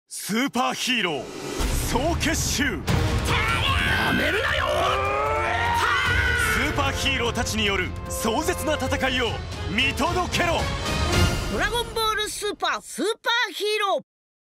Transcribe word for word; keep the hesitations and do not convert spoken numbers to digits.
スーパーヒーロー総結集。やめるなよ。スーパーヒーローたちによる壮絶な戦いを見届けろ。 ドラゴンボールスーパースーパーヒーロー